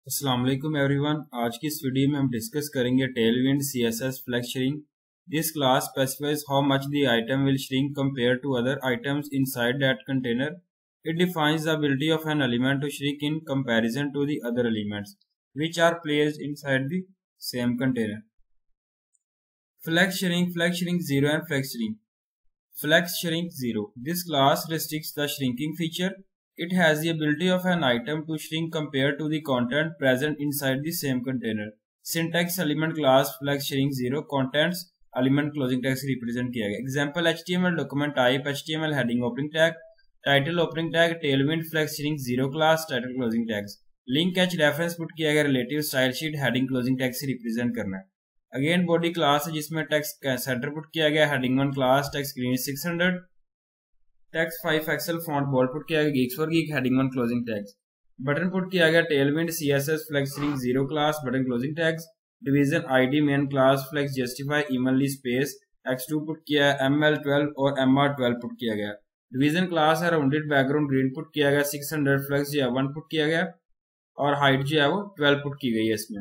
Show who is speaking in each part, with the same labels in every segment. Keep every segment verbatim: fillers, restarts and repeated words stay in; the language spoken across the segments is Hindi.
Speaker 1: अस्सलाम वालेकुम एवरीवन। आज की इस वीडियो में हम डिस्कस करेंगे Tailwind CSS flex shrink. This class specifies how much the item will shrink compare to other items inside that container. It defines the ability of an element to shrink in comparison to the other elements which are placed inside the same container. Flex shrink, flex shrink zero and flex shrink. Flex shrink zero. This class restricts the shrinking feature. It has the ability of an item to shrink compared to the content present inside the same container. Syntax element class flex shrink zero. Contents element closing tags represent किया गया. Example H T M L document type H T M L heading opening tag, title opening tag, tailwind flex shrink zero class, title closing tags. Link H reference put किया गया, relative style sheet heading closing tag से represent करना है. अगेन बॉडी क्लास है जिसमें टेक्स्ट सेंटर पुट किया गया, heading one class text green six hundred, text five XL font bold put किया गया, geeks for geek heading one closing tags. Button put किया गया Tailwind CSS flex shrink zero class button closing tags. Division ID main class flex justify evenly space X two put किया है, एम एल ट्वेल्व और एम आर ट्वेल्व पुट किया गया. डिवीजन क्लास है राउंडेड बैकग्राउंड ग्रीन पुट किया गया, सिक्स हंड्रेड फ्लेक्स जो है वन पुट किया गया और हाइट जो है वो ट्वेल्व पुट की गई है इसमें.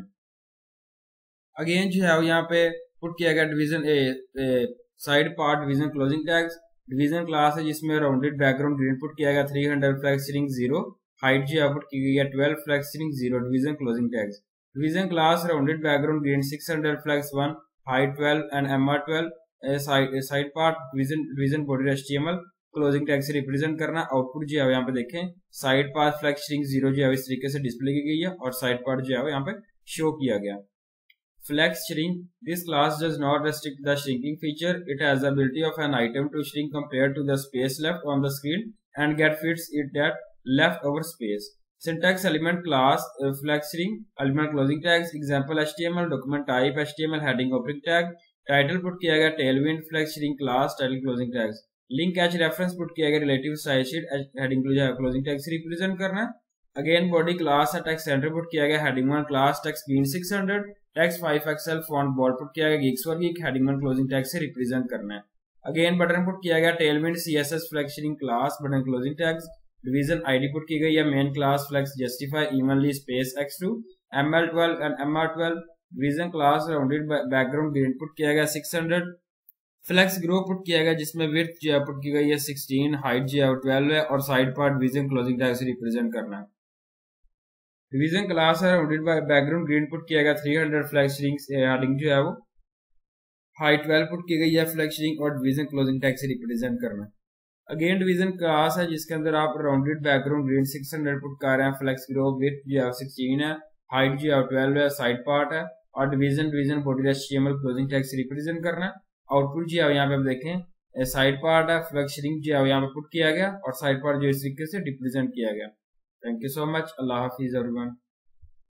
Speaker 1: अगेन जो है यहाँ पे पुट किया गया division aside part division closing tags. Division class है जिसमें राउंडेड बैकग्राउंड ग्रीन पुट किया गया, three hundred flex shrink zero, height जो है पुट की गई है twelve flex shrink zero, division closing tags. Division class rounded background green six hundred flex one, height twelve and M R twelve. Side side part division division body HTML closing tag से रिप्रेजेंट करना. आउटपुट जो है यहाँ पे देखें side part flex shrink zero जो है इस तरीके से डिस्प्ले की गई है और साइड पार्ट जो है यहाँ पे शो किया गया. Flex shrink. This class does not restrict the shrinking feature. It has the ability of an item to shrink compared to the space left on the screen and get fits it that leftover space. Syntax element class uh, flex shrink element closing tags. Example H T M L document type H T M L heading opening tag. Title put किया गया tailwind flex shrink class title closing tags. Link H reference put किया गया relative style sheet heading closing tags represent करना. अगेन बॉडी क्लास है टेक्स्ट सेंटर पुट किया गया, heading one class text green six hundred, text five XL font bold put किया गया, geeks for geek heading one closing tag से रिप्रेजेंट करना है. अगेन बटन पुट किया गया Tailwind CSS flex shrink class button closing tags. Division ID put की गई है main class flex justify evenly space X two, M L twelve and M R twelve. Division class rounded background green put किया गया six hundred, flex grow put किया गया जिसमें विड्थ जो है पुट की गई है सिक्सटीन, हाइट जो है ट्वेल्व है और side part division closing tag से रिप्रेजेंट करना है. डिवीजन क्लास है rounded by background green put किया गया, three hundred flex shrink heading जो है वो हाइट ट्वेल्व पुट की गई है फ्लेक्स श्रिंक और डिवीजन क्लोजिंग टैग से रिप्रेजेंट करना. अगेन डिवीजन क्लास है जिसके अंदर आप rounded background green six hundred put कर रहे हैं, फ्लेक्स ग्रो विथ जो है सिक्सटीन है, हाइट जो है ट्वेल्व है, साइड पार्ट है और division division body HTML closing tag से रिप्रेजेंट करना. आउटपुट जो है यहाँ पे आप देखें साइड पार्ट है, फ्लेक्स श्रिंक जो है यहाँ पे पुट किया गया और साइड पार्ट जो इस तरीके से रिप्रेजेंट किया गया. Thank you so much. Allah Hafiz everyone.